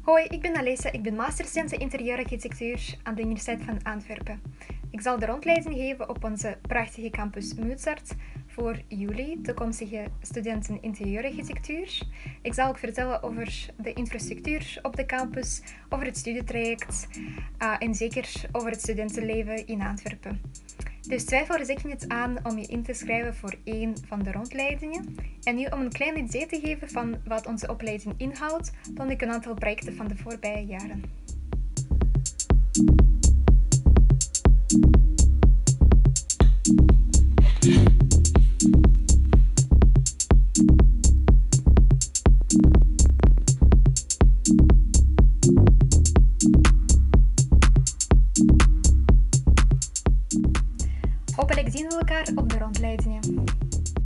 Hoi, ik ben Alessa, ik ben masterstudent interieurarchitectuur aan de Universiteit van Antwerpen. Ik zal de rondleiding geven op onze prachtige campus Mozart voor jullie, toekomstige studenten interieurarchitectuur. Ik zal ook vertellen over de infrastructuur op de campus, over het studietraject en zeker over het studentenleven in Antwerpen. Dus twijfel er zeker niet aan om je in te schrijven voor één van de rondleidingen. En nu om een klein idee te geven van wat onze opleiding inhoudt, toon ik een aantal projecten van de voorbije jaren. Hopelijk zien we elkaar op de rondleidingen.